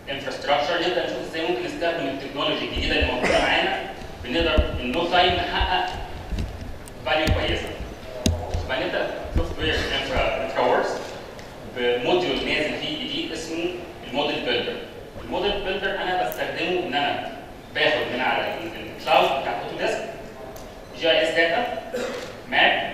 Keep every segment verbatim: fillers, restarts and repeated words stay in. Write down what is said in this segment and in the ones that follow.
انفراستراكشر نبدا نشوف ازاي ممكن نستخدم التكنولوجي الجديده اللي موجوده معانا بنقدر النو تايم نحقق فاليو كويسه. فنبدا سوفت وير انفرا انفرا وركس بموديول نازل فيه جديد اسمه الموديل بيلدر. الموديل بيلدر انا بستخدمه ان انا باخد من على الكلاود بتاع اوتوديسك جي اي اس داتا، ماب،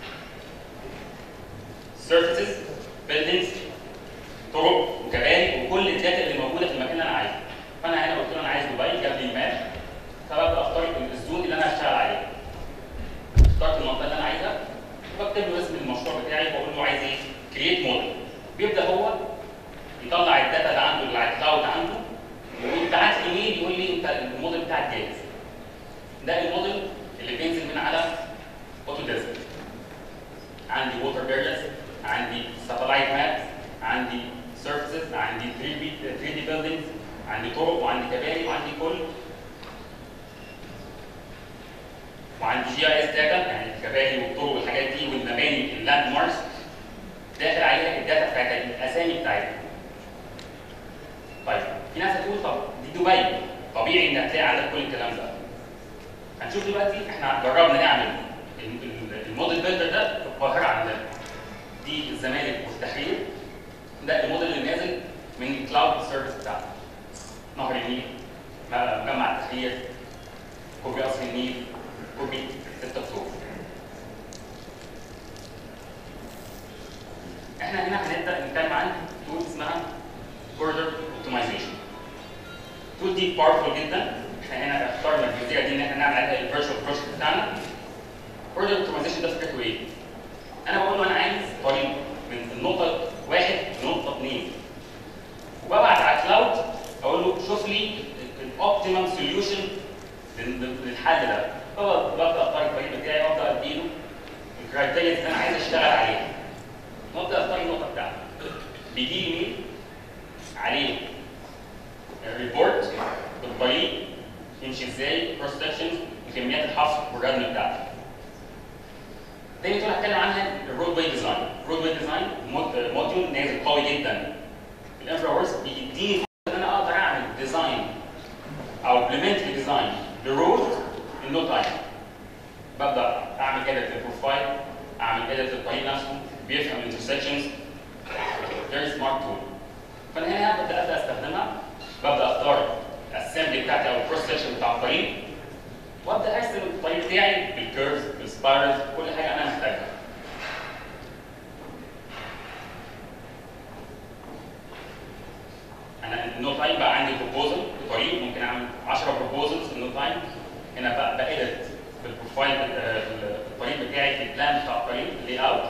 سيرفيسز، بيلدينجز، طرق وكباري وكل الداتا اللي موجوده في المكان اللي انا عايزه. فانا هنا قلت له انا عايز دبي جاب لي الماب، فببدا اختار الزون اللي انا هشتغل عليه. اخترت المنطقه اللي انا عايزها وبكتب له اسم المشروع بتاعي واقول له عايز ايه؟ كرييت موديل. بيبدا هو يطلع الداتا اللي عنده اللي على الكلاود عنده ويبعت لي ايميل يقول لي انت الموديل بتاعك جاهز. ده الموديل اللي بينزل من على اوتوديسك. عندي ووتر ارياز، عندي ساتلايت مابس، عندي سيرفيسز، عندي ثري دي بيلدينجز، عندي طرق وعندي كباري وعندي كل وعندي جي اي اس داتا، يعني الكباري والطرق والحاجات دي والمباني اللاند ماركس داخل عليها الداتا بتاعتها الاسامي بتاعتها. طيب في ناس هتقول طب دي دبي طبيعي انك تلاقي عندك كل الكلام ده. هنشوف دلوقتي احنا جربنا نعمل الموديل بيلدر ده في القاهره عندنا. دي الزمالك والتحرير. ده الموديل اللي نازل من الكلاود سيرفيس بتاعنا. نهر النيل، مجمع التحرير، كوبري قصر النيل، كوبري ستة اكتوبر. احنا هنا هنبدا نتكلم عن تول اسمها بوردر اوبتمايزيشن. التول دي باورفول جدا. احنا هنا اخترنا الجزئيه دي ان احنا نعمل عليها الفيرتشوال بروجكت بتاعنا. بوردر اوبتمايزيشن ده فكرته ايه؟ انا بقول له انا عايز طريق من النقطه واحد لنقطه اثنين. وببعت على الكلاود اقول له شوف لي الاوبتيمم سوليوشن للحل ده. فببدا اختار الطريق بتاعي وابدا اديله الكرايتيريا اللي انا عايز اشتغل عليها. وابدا اختار النقطه بتاعتي. بيجي لي ميل عليه الريبورت بالطريق يمشي ازاي، كروس سكشنز، وكميات الحفر والردم بتاعته. تاني تقول هتكلم عنها الرود واي ديزاين. الرود واي ديزاين موديول نازل قوي جدا في الانفرا وركس بيديني فرصه ان انا اقدر اعمل ديزاين او امبلمنت ديزاين لرود ان نو تايم. ببدا اعمل اديت للبروفايل، اعمل اديت للطريق نفسه، بيفهم الانترسكشنز. فيري سمارت تول. فانا هنا ببدا ابدا استخدمها، ببدا اختار الاسمبلي بتاعتي او الكروس سكشن بتاع الطريق وابدا ارسم الطريق بتاعي بالكيرفز بالسبايرلز كل حاجه انا محتاجها. انا النو تايم بقى عندي بروبوزل لطريق ممكن اعمل عشرة بروبوزلز في النو تايم. هنا بقى بأدت بالبروفايل الطريق بتاعي في البلان بتاع الطريق اللي اوت.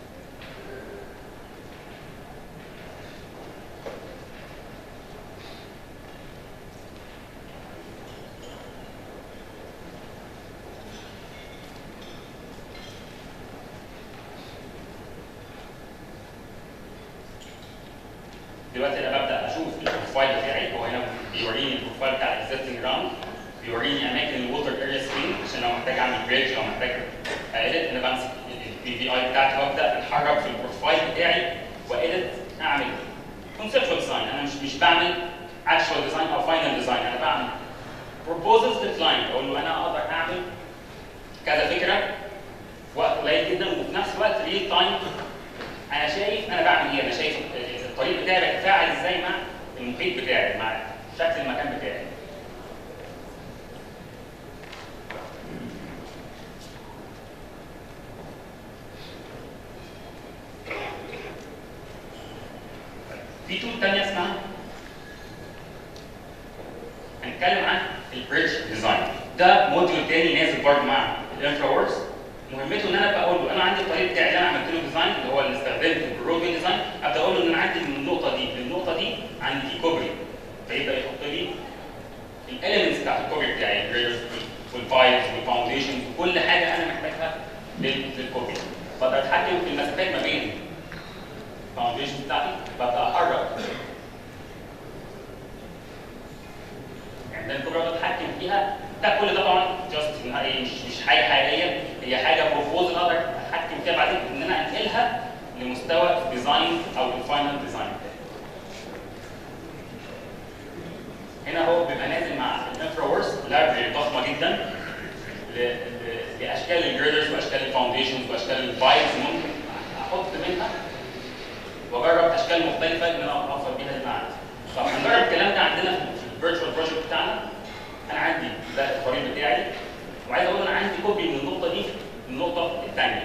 دلوقتي انا ببدا اشوف البروفايل بتاعي. هو هنا بيوريني البروفايل بتاع الاكزيستنج جراوند، بيوريني اماكن الووتر اريا سكرين عشان لو محتاج اعمل بريدج او محتاج اديت. انا بمسك البي في اي بتاعتي وابدا اتحرك في البروفايل بتاعي واديت اعمل كونسبشوال ديزاين. انا مش مش بعمل اكشوال ديزاين او فاينل ديزاين، انا بعمل بروبوزلز للكلاينت. اقول له انا اقدر اعمل كذا فكره في وقت قليل جدا وفي نفس الوقت ريل تايم. انا شايف انا بعمل ايه، انا شايف الطريق بتاعي بيتفاعل ازاي مع المحيط بتاعي، مع شكل المكان بتاعي. في تول ثانيه اسمها هنتكلم عن البريدج ديزاين. ده موديول تاني نازل برضه مع الانفرا وركس. مهمته ان انا بقول له انا عندي الطريق بتاعي اللي انا عملت له ديزاين اللي هو اللي استخدمته بالرود واي ديزاين. ابدا اقول له ان انا عندي من النقطه دي للنقطه دي عندي في كوبري، فيبدا يحط لي الاليمنتس بتاعت الكوبري بتاعي، الريرز والبايبس والفاونديشنز وكل حاجه انا محتاجها للكوبري. بقدر اتحكم في المسافات ما بين الفاونديشنز بتاعتي، ببدا احرك يعني الكوبري بقدر اتحكم فيها. ده كل ده طبعا جاست مش مش حاجه حقيقيه، هي حاجه بروبوزل اقدر اتحكم فيها بعدين ان انا انقلها لمستوى الديزاين او الفاينل ديزاين. هنا هو بيبقى نازل مع الانفرا وورس لايبرري ضخمه جدا لاشكال الجريدرز واشكال الفاونديشنز واشكال الفايلز ممكن احط منها واجرب اشكال مختلفه ان انا اوصل بيها للمعنى. طب هنجرب الكلام ده عندنا في الفيرتشوال بروجكت بتاعنا. انا عندي ده الطريق بتاعي وعايز اقول انا عندي كوبي من النقطه دي للنقطه الثانيه.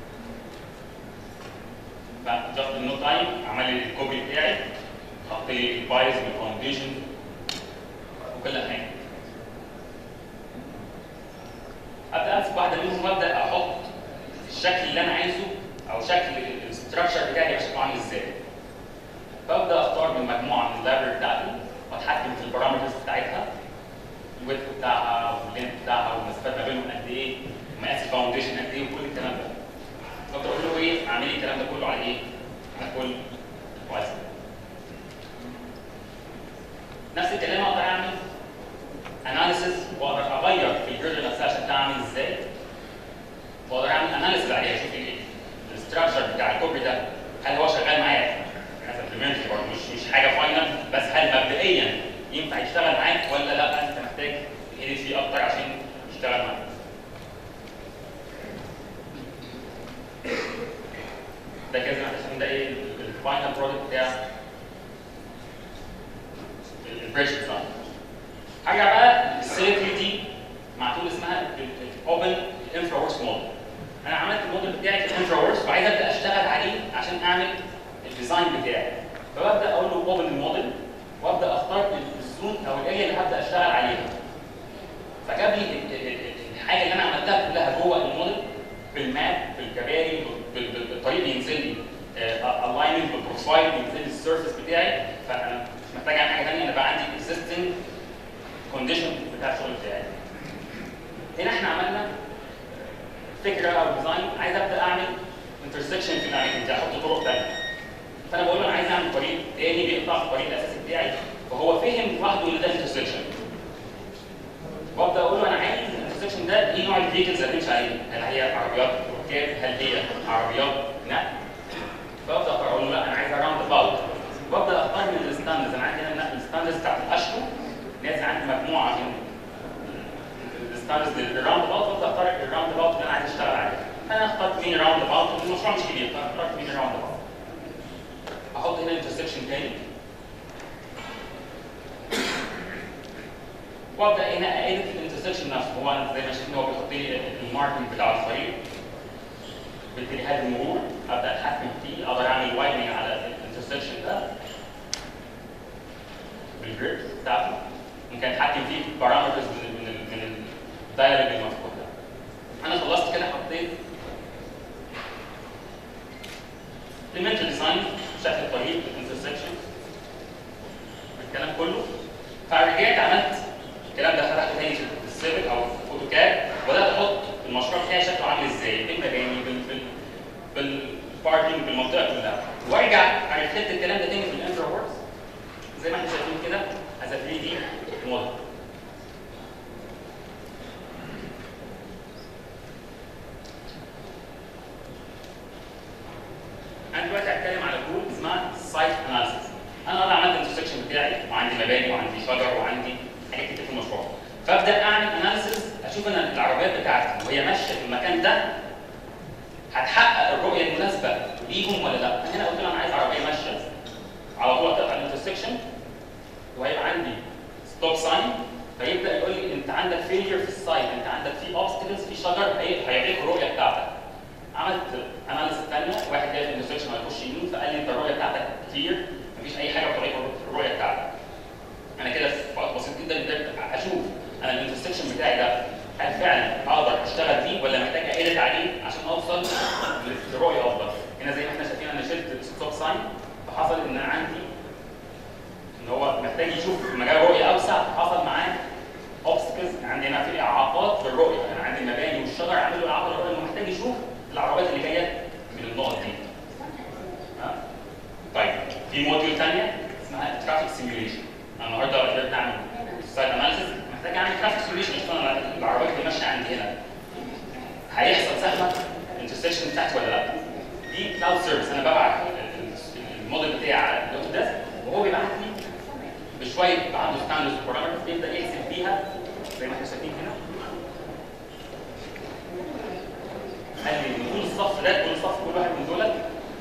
فجاست النوت تايم عمل لي الكوبي بتاعي، حط لي الفايلز والفاونديشن وكل حاجه. ابدا امسك واحده منهم وابدا احط الشكل اللي انا عايزه او شكل الاستراكشر بتاعي يبقى شكله عامل ازاي. فابدا اختار من مجموعه من اللايبرري بتاعتي واتحكم في البارامترز بتاعتها، الويدث بتاعها واللينث بتاعها والمسافات ما بينهم قد ايه، ومقاس الفاونديشن قد ايه وكل الكلام ده. فابدا اقول له ايه اعمل لي الكلام ده كله على ايه؟ على كل واحد. نفس الكلام اقدر اعمل اناليسيز واقدر اغير في الجردر نفسها شكلها عامل ازاي. واقدر اعمل اناليسيز عليها اشوف الاستراكشر بتاع الكوبري ده هل هو شغال معايا از امبلمنت برضه مش مش حاجه فاينل، بس هل مبدئيا ينفع يشتغل معاك ولا لا انت محتاج تهدي فيه اكتر عشان يشتغل معاك. ده كده عشان ده ايه الفاينل برودكت بتاع البريدج بتاعنا. هرجع بقى للسيل ثري دي مع تول اسمها الاوبن انفرا وورس موديل. انا عملت الموديل بتاعي في الانفرا وورس وعايز ابدا اشتغل عليه عشان اعمل الديزاين بتاعي. فببدا اقول له اوبن الموديل وابدا اختار الزون او الاريا اللي هبدا اشتغل عليها. فجاب لي الحاجه اللي انا عملتها كلها جوه الموديل بالماب بالكباري بالطريق اللي ينزل لي الاينمنت بالبروفايل ينزل لي السيرفيس بتاعي. فانا مش محتاج اعمل حاجه ثانيه، انا بقى عندي اكزيستنج كونديشن بتاع الشغل بتاعي. هنا احنا عملنا فكره او ديزاين عايز ابدا اعمل انترسكشن في الاماكن دي، احط طرق ثانيه. فانا بقول له انا عايز اعمل طريق تاني بيقطع الطريق الاساسي بتاعي، فهو فهم لوحده ان ده انترسكشن. وابدا اقول له انا عايز الانترسكشن ده ايه نوع الفيكلز اللي هتمشي عليه؟ هل هي عربيات ركاب؟ هل هي عربيات نقل؟ فابدا اقول له لا انا عايز راوند اباوت. وابدا اختار من الستاندرز. انا عندي هنا الستاندرز بتاعت الاشهر نازل عندي مجموعه من الستاندرز للراوند اباوت وابدا اختار الراوند اباوت اللي انا عايز اشتغل عليه. انا اخترت مين راوند اباوت، المشروع مش كبير فاخترت مين راوند اباوت. احط هنا انترسكشن تاني وابدا هنا اقيد الانترسكشن نفسه. هو انا زي ما شفنا هو بيحط لي الماركنج بتاع الطريق باتجاهات المرور، ابدا اتحكم فيه، اقدر اعمل وايدنج على الانترسكشن ده بالجريد بتاعته. ممكن اتحكم فيه بارامترز من من من الدايلوج المفتوح ده. انا خلصت كده حطيت elemental ديزاين شكل الطريق الانترسكشن الكلام كله. فرجعت عملت الكلام ده فتحته تاني في السيفل او في اوتوكاد وبدات احط المشروع بتاعي شكله عامل ازاي بالمباني بال بالباركينج بالمنطقه كلها. وارجع ارفلكت الكلام ده تاني في الانفرا وورس زي ما احنا شايفين كده از ثري دي موديل. انا دلوقتي هتكلم على تول اسمها سايت اناليسيس. انا انا عملت الانترسكشن بتاعي وعندي مباني وعندي شجر وعندي حاجات كتير في المشروع. فابدا اعمل اناليسيس اشوف ان العربيات بتاعتي وهي ماشيه في المكان ده هتحقق الرؤيه المناسبه ليهم ولا لا. هنا قلت له انا عايز عربيه ماشيه على طول تقطع الانترسكشن وهيبقى عندي ستوب ساين فيبدا يقول لي انت عندك فيلير في السايت، انت عندك في اوبستكلز في شجر هيعيق الرؤيه بتاعتك. عملت اناليسيس ثانيه واحد جاي في الانترسكشن هيخش يمين فقال لي انت الرؤيه بتاعتك كتير مفيش اي حاجه بتعيق الرؤيه بتاعتك. انا كده في وقت بسيط جدا قدرت اشوف انا الانترسكشن بتاعي ده هل فعلا اقدر اشتغل فيه ولا محتاج اقلت عليه عشان اوصل لرؤيه افضل. هنا زي ما احنا شايفين انا شلت الستوب ساين فحصل ان انا عندي ان هو محتاج يشوف مجال رؤيه اوسع. حصل معاه اوبستكلز عندي هنا في اعاقات في الرؤيه. انا عندي المباني والشجر عامل له اعاقه للرؤيه انه محتاج يشوف العربيات اللي جايه من النقط دي. ها؟ طيب في موديول ثانيه اسمها ترافيك سيميوليشن. انا النهارده قدرت اعمل سايت اناليسيس محتاج اعمل ترافيك سيميوليشن اشوف انا العربيات اللي ماشيه عندي هنا هيحصل زحمه الانترسكشن بتاعتي ولا لا. كلاود سيرفيس، انا ببعت الموديل بتاعي على الاوتوديسك وهو بيبعت لي بشويه يبقى عنده ستاندرز بارامترز بيبدا يحسب بيها زي ما احنا شايفين هنا. قال لي ان طول الصف ده كل صف كل واحد من دول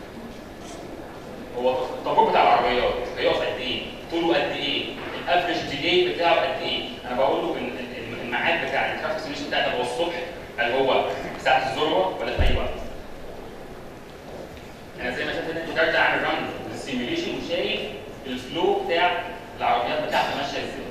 هو الطابور بتاع العربيات هيقف قد ايه؟ طوله قد ايه؟ الافرج ديلي بتاعه قد ايه؟ انا بقول له ان الميعاد بتاع الترافيك سيميوليشن بتاعي ده هو الصبح، هل هو ساعه الذروه ولا في اي وقت؟ انا زي ما شايف هنا قدرت اعمل ران للسيميوليشن وشايف الفلو بتاع العربيات بتاعتي ماشيه ازاي.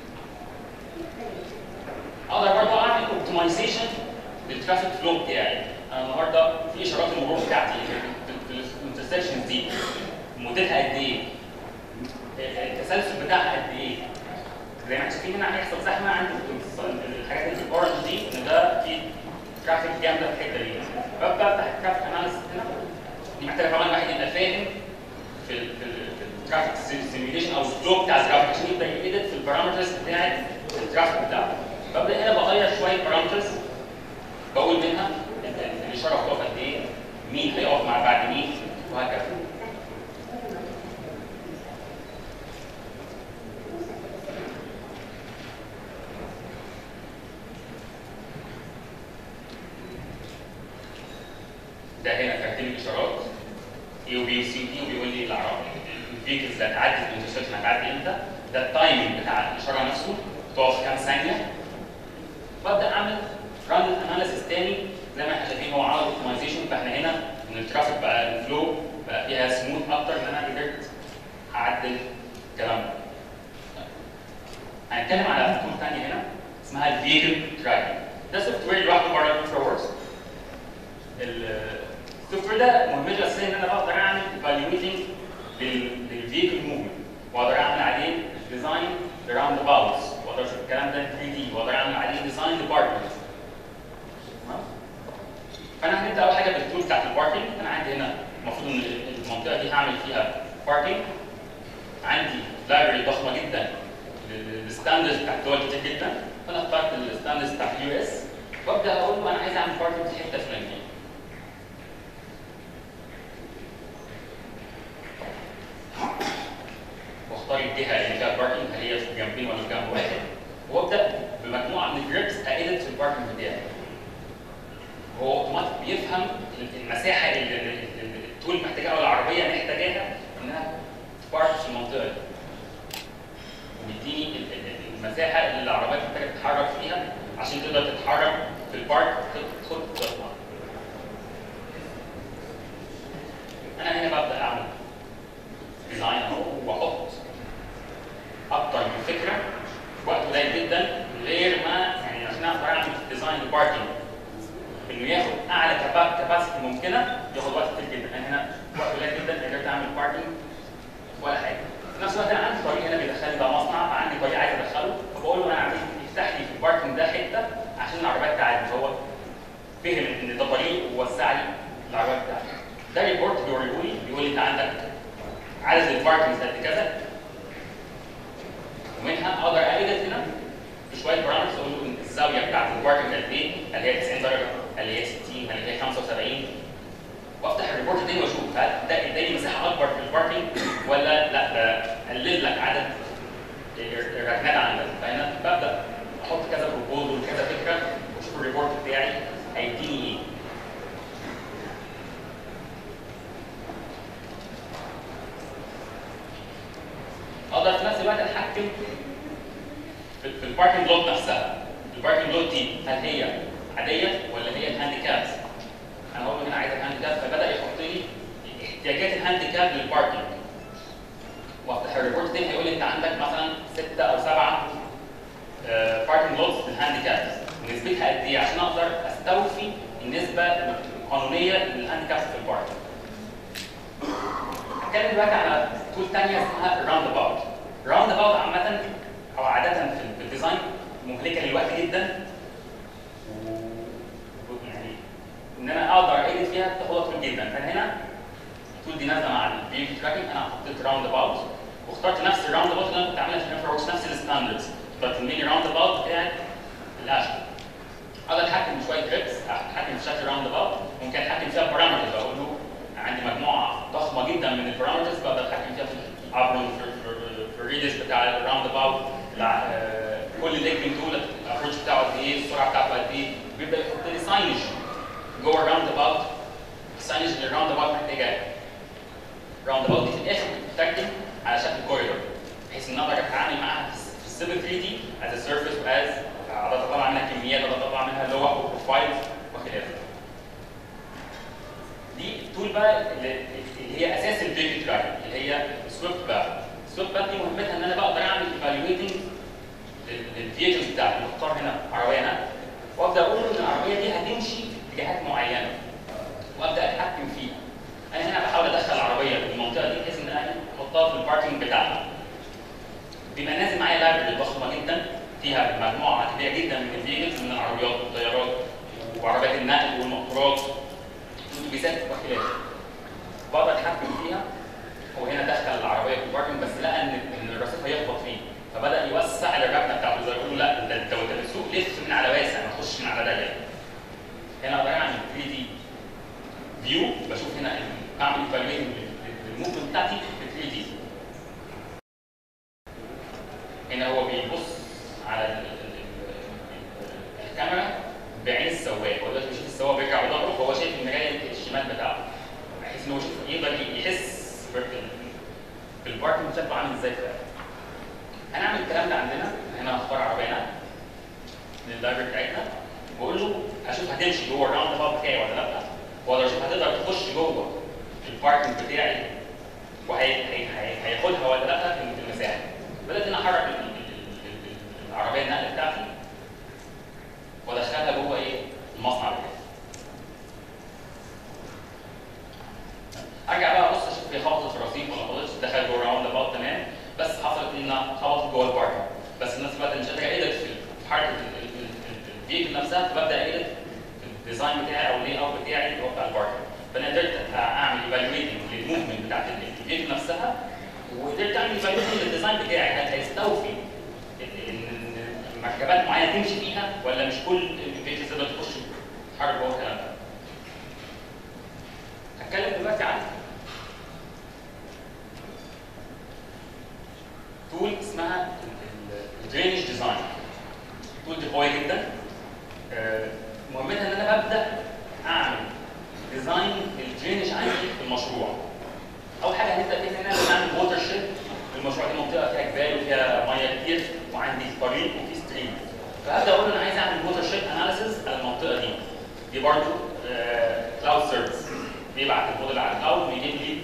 اقدر برضه اعمل اوبتمايزيشن للترافيك فلو بتاعي. انا النهارده في اشارات المرور بتاعتي في الانترسكشنز دي مدتها قد ايه؟ التسلسل بتاعها قد ايه؟ زي ما احنا شايفين هنا هيحصل زحمه عند الحاجات اللي في الاورنج دي ان ده في ترافيك جامده في الحته دي. ببدا افتح الترافيك اناليسيس هنا. دي محتاجه طبعا الواحد يبقى فاهم في ال في الترافيك سيميوليشن او الفلو بتاع الترافيك عشان يبدا يديت في البارامترز بتاعت الترافيك بتاعته. ببدا هنا بغير شويه بارامترز بقول منها الاشاره هتقف قد ايه؟ مين هيقف مع بعد مين؟ وهكذا. ده هنا ترتيب الاشارات اي وبي وسي ودي وبيقول لي الفيكلز اللي هتعدي في الانترسكشن هتعدي امتى؟ ده التايمنج بتاع الاشاره نفسه بتقف كام ثانيه. وابدا اعمل ران اناليسيس تاني زي ما احنا شايفين هو عمل اوبتمايزيشن. فاحنا هنا ان الترافيك بقى الفلو بقى فيها سموث اكتر ان انا قدرت اعدل الكلام ده. هنتكلم على تول ثانيه هنا اسمها الفيكل تراكنج. ده سوفت وير لوحده بره الانفرا وركس. السوفت وير ده مهمته الاساسيه ان انا بقدر اعمل ايفالويتنج للفيكل موفمنت واقدر اعمل عليه ديزاين لراوند اباوتس واقدر اشوف الكلام ده ثري دي واقدر اعمل عليه ديزاين لباركنجز. فانا هنبدا اول حاجه بالتول بتاعت الباركنج. انا عندي هنا المفروض ان المنطقه دي هعمل فيها باركنج. عندي لايبرري ضخمه جدا للستاندرز بتاعت دول كتير جدا. فانا اخترت الستاندرز بتاعت اليو اس وابدا اقول له انا عايز اعمل باركنج في الحته الفلانيه. واختار الجهه اللي فيها الباركنج هل هي في جنبين ولا في جنب واحد. وابدا بمجموعه من الجريبس اقلت في الباركنج بتاعي. هو اوتوماتيك بيفهم المساحه اللي التول محتاجها او العربيه محتاجاها انها تبارك في المنطقه دي. وبيديني المساحه اللي العربيه محتاجه تتحرك فيها عشان تقدر تتحرك في البارك تدخل تطلع. انا هنا ببدا اعمل ديزاين اهو واحط اكتر من فكره في وقت قليل جدا غير ما يعني عشان اقدر اعمل ديزاين الباركنج انه ياخد اعلى كاباسيتي ممكنه ياخد وقت كتير جدا. انا هنا وقت قليل جدا قدرت اعمل باركنج ولا حاجه. في نفس الوقت انا عندي طريق هنا بيدخلني بقى مصنع فعندي طريق عايز ادخله فبقول له انا عايز يفتح لي في الباركنج ده حته عشان العربيات تعدي. فهو فهم ان ده طريق ووسع لي العربيات بتاعتي. ده ريبورت بيوريه لي بيقول لي انت عندك عدد الباركنجز قد كذا ومنها اقدر اقيد هنا بشويه بارامترز اقول له ان الزاويه بتاعت الباركنج قد ايه؟ هل هي تسعين درجه؟ هل هي ستين؟ هل هي خمسة وسبعين؟ وافتح الريبورت تاني واشوف هل ده اداني مساحه اكبر في الباركنج ولا لا ده قلل لك عدد الركنات عندك. فهنا ببدا احط كذا بروبوزل وكذا فكره واشوف الريبورت بتاعي هيديني ايه. اقدر في نفس الوقت اتحكم في الباركنج لوت نفسها. الباركنج لوت دي هل هي عاديه ولا هي الهانديكابس؟ انا هقول له هنا عايز الهانديكاب فبدا يحط لي احتياجات الهانديكاب للباركنج. وافتح الريبورت تاني هيقول لي انت عندك مثلا ستة او سبعة باركنج لوتس للهانديكابس ونسبتها قد ايه عشان اقدر استوفي النسبه القانونيه للهانديكابس في الباركنج. هتكلم دلوقتي على تول ثانيه اسمها الراوند اباوت. الراوند اباوت عامه او عاده في الديزاين مهلكه للوقت جدا ويعني ان انا اقدر اقيد فيها تاخد وقت طويل جدا. فانا هنا التول دي نازله مع الفيكل تراكنج انا حطيت راوند اباوت واخترت نفس الراوند اباوت اللي انا كنت عاملها في الانفرا وركس نفس الستاندردز. اخترت الميني راوند اباوت بتاعت الاشهر. اقدر اتحكم بشويه جريبس اتحكم في شكل الراوند اباوت ممكن اتحكم فيها بارامترز اقول له عندي مجموعه ضخمه جدا من البارامترز بقدر اتحكم فيها في الابرون في الريدس بتاع اباوت كل ليجمنت تول الابروتش بتاعه قد ايه، السرعه بتاعته قد ايه، بيبدا يحط لي ساينج جوه الراوند اباوت. الساينج اللي الراوند اباوت محتاجه راوند اباوت دي في الاخر بتتركب على شكل كوريدور، بحيث ان اقدر اتعامل معاها في السيفل ثري دي از سيرفيس واز اقدر اطلع منها كميات، اقدر اطلع منها لوح وبروفايلز وخلافه. دي التول بقى اللي هي اساس الفيجن تراك اللي هي سويفت بقى. سويفت بقى دي مهمتها ان انا بقدر اعمل ايفالويتنج للفيجنز بتاعتي، بختار هنا عربيه هنا وابدا اقول ان العربيه دي هتمشي في اتجاهات معينه وابدا اتحكم فيها. انا هنا بحاول ادخل العربيه في المنطقه دي بحيث ان انا احطها في الباركنج بتاعها. بيبقى نازل معايا لايبرري ضخمه جدا فيها مجموعه كبيره جدا من الفيجنز، من العربيات والطيارات وعربيات النقل والمقطورات والاتوبيسات وخلافه. بقدر اتحكم فيها. وهنا دخل العربيه في الباركنج بس لقى ان ان الرصيف هيخبط فيه، فبدا يوسع الركنه بتاعته، زي ما يقولوا لا ده انت وانت بتسوق لف من على واسع ما تخش من على ضيق. هنا اقدر اعمل ثري دي فيو، بشوف هنا اعمل ايفالويشن للموفمنت بتاعتي في ثري دي. هنا هو بيبص على الكاميرا بعين السواق، هو دلوقتي بيشوف السواق بيرجع بظهره فهو شايف المرايه الشمال بتاعته، بحيث ان هو يشوف يقدر يحس بالباركنج شكله عامل ازاي فعلا. هنعمل الكلام ده عندنا. هنا هختار عربيه لللايبرري بتاعتنا واقول له اشوف هتمشي جوه الراوند اباوت بتاعي ولا لا، واقدر اشوف هتقدر تخش جوه الباركنج بتاعي وهياخدها ولا لا في المساحه. بدات ان احرك العربيه النقل بتاعتي وادخلها جوه ايه؟ المصنع بتاعي. ارجع بقى ابص اشوف هي خبطت في الرصيف ولا ما خبطتش، دخلت جوه الراوند اباوت تمام، بس حصلت انها خبطت جوه الباركنج، بس في نفس الوقت مش قادر اقلب في حركه الفيجن نفسها، فببدا اقلب في الديزاين بتاعي او اللي اوت بتاعي اللي هو بتاع الباركنج. فانا قدرت اعمل ايفالويتنج للموفمنت بتاعت الفيجن نفسها، وقدرت اعمل ايفالويتنج للديزاين بتاعي هل هيستوفي ان مركبات معينه تمشي فيها ولا مش كل الفيجن تقدر تخش تتحرك جوه الكلام ده. هتكلم دلوقتي عن تول اسمها الدرينج ديزاين. تول دي قويه جدا، مهمتها ان انا ببدا اعمل ديزاين الدرينج عندي في المشروع. اول حاجه هنبدا فيها ان انا اعمل ووتر شيد. المشروع دي منطقه فيها جبال وفيها ميه كتير وعندي طريق وفي ستريم، فابدا اقول انا عايز اعمل ووتر شيد اناليسيس على المنطقه دي. دي برضه كلاود سيرفيس بيبعت الموديل على الكلاود ويجيب لي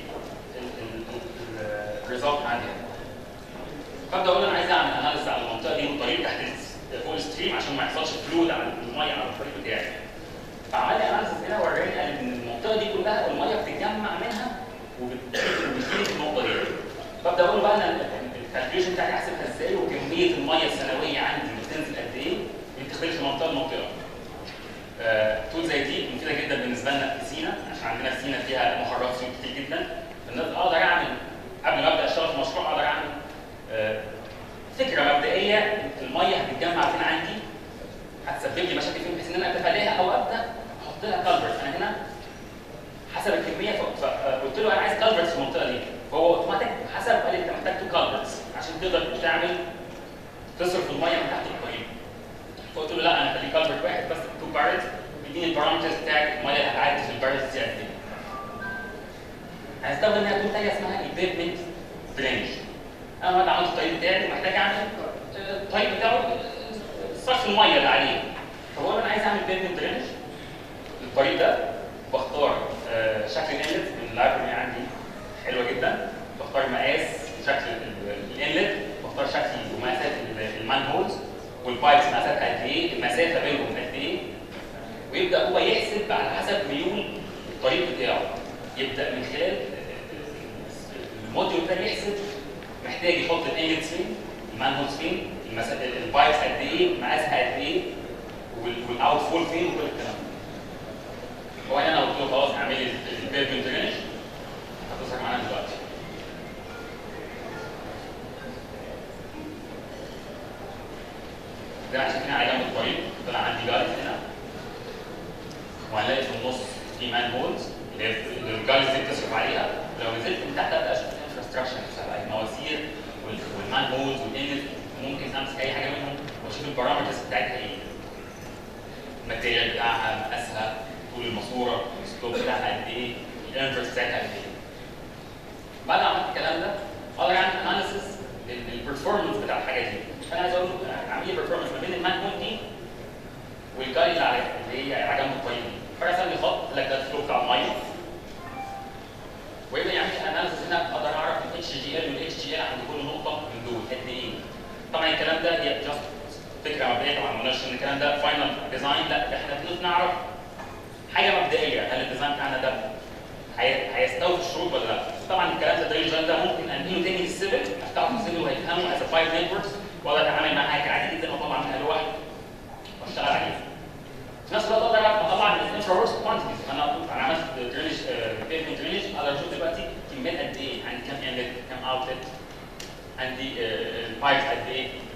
الريزلت عندي. فابدا اقول انا عايز اعمل اناليسيس على المنطقه دي والطريق تحت فوق الستريم عشان ما يحصلش فلود على الميه على الطريق بتاعي. فعمل لي اناليسيس هنا وراني قال ان المنطقه دي كلها الميه بتتجمع منها وبتجيلي في النقطه دي. فابدا اقول بقى انا الكالكوليشن بتاعي احسبها ازاي وكميه الميه السنويه عندي بتنزل قد ايه بتختلف من منطقه لمنطقه. تول زي دي مفيده جدا بالنسبه لنا في سينا، عشان عندنا في سينا فيها محركات سيول كتير جدا. فالناس اقدر اعمل قبل ما ابدا اشتغل في مشروع اقدر اعمل فكره مبدئيه الميه هتتجمع فين عندي، هتسبب لي مشاكل فين، بحيث ان انا اتفاداها او ابدا احط لها كالفرت. انا هنا حسب الكميه فقلت له انا عايز كالفرتس في المنطقه دي، فهو اوتوماتيك حسب قال لي انت محتاج تو كالفرتس عشان تقدر تعمل تصرف الميه من تحت الطريق. فقلت له لا انا خلي كالفرت واحد بس تو بارتس، بيديني البارامترز بتاعت الميه اللي هتعدي في البارتس دي قد ايه. هنستخدم هنا تول ثانيه اسمها البيفمنت درينج. انا النهارده عملت الطريق بتاعي ومحتاج اعمل الطريق بتاعه صرف الميه اللي عليه، فبقول انا عايز اعمل بيفمنت درينج للطريق ده. بختار شكل الانلت من اللايبرري عندي حلوه جدا، بختار مقاس شكل الانلت، بختار شكل ومقاسات المان هولز والبايبس مقاساتها قد ايه، المسافه بينهم قد ايه، ويبدا هو يحسب على حسب ميول الطريق بتاعه. يبدا من خلال الموديول ده يحسب محتاج يحط الانلت فين، المان هولز فين، البايبس قد ايه، مقاسها قد ايه، والاوت فول فين وكل الكلام ده. هو انا قلت له خلاص اعمل لي البيفمنت درينج، هتظهر معانا دلوقتي. زي ما احنا شايفين على جنب الطريق طلع عندي جارز هنا، وهنلاقي في النص في مان هولز اللي هي الجارز دي بتصرف عليها. لو نزلت من تحت ابدا اشوف الانفراستراكشر نفسها، المواسير والمان هولز والانلت البارامترز بتاعتها ايه؟ الماتيريال بتاعها، مقاسها، طول الماسوره، السلوب بتاعها قد ايه؟ الانفرس بتاعتها قد ايه؟ بعد ما عملت الكلام ده اقدر اعمل اناليسيس للبرفورمانس بتاع الحاجه دي. فانا عايز اقول اعمل لي برفورمانس ما بين المان دي والجايد اللي هي على جنب الطريق دي. فرسم لي خط قال لك ده الفلو بتاع الميه، ويبدا يعمل لي اناليسيس هنا اقدر اعرف الاتش جي ال والاتش جي ال عند كل نقطه من دول قد ايه. طبعا الكلام ده هي جاست فكره مبدئيه، طبعا ما قلناش ان الكلام ده فاينل ديزاين، لا احنا بنقدر نعرف حاجه مبدئيه هل الديزاين بتاعنا ده هيستوفي الشروط ولا لا. طبعا الكلام ده الديزاين ده ممكن انقله تاني للسيفل، افتحه في السيفل وهيفهمه از فايف نتوركس واقدر اتعامل معاه عادي جدا واطلع منها لوحده واشتغل عليه. في نفس الوقت اقدر اطلع من الانفراورس كوانتيتيز. انا انا عملت درينج بيفمنت درينج، اقدر اشوف دلوقتي كميات قد ايه، عندي كام انلت، كام اوتلت، عندي البايبس قد ايه،